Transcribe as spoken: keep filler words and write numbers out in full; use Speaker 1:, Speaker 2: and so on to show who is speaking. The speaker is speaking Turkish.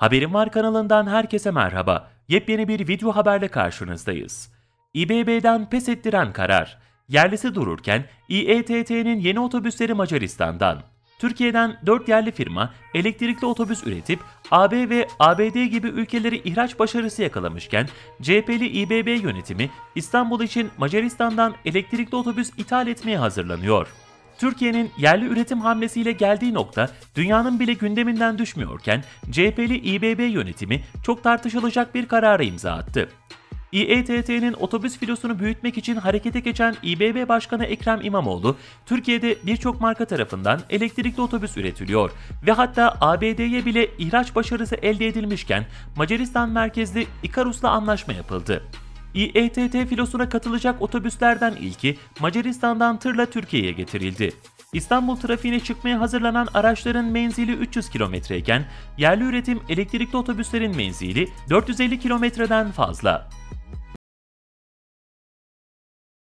Speaker 1: Haberim Var kanalından herkese merhaba. Yepyeni bir video haberle karşınızdayız. İBB'den pes ettiren karar. Yerlisi dururken İETT'nin yeni otobüsleri Macaristan'dan. Türkiye'den dört yerli firma elektrikli otobüs üretip A B ve A B D gibi ülkeleri ihraç başarısı yakalamışken C H P'li İBB yönetimi İstanbul için Macaristan'dan elektrikli otobüs ithal etmeye hazırlanıyor. Türkiye'nin yerli üretim hamlesiyle geldiği nokta dünyanın bile gündeminden düşmüyorken C H P'li İBB yönetimi çok tartışılacak bir karara imza attı. İETT'nin otobüs filosunu büyütmek için harekete geçen İBB Başkanı Ekrem İmamoğlu, Türkiye'de birçok marka tarafından elektrikli otobüs üretiliyor ve hatta A B D'ye bile ihraç başarısı elde edilmişken Macaristan merkezli Ikarus'la anlaşma yapıldı. İETT filosuna katılacak otobüslerden ilki Macaristan'dan tırla Türkiye'ye getirildi. İstanbul trafiğine çıkmaya hazırlanan araçların menzili üç yüz kilometre iken yerli üretim elektrikli otobüslerin menzili dört yüz elli kilometreden fazla.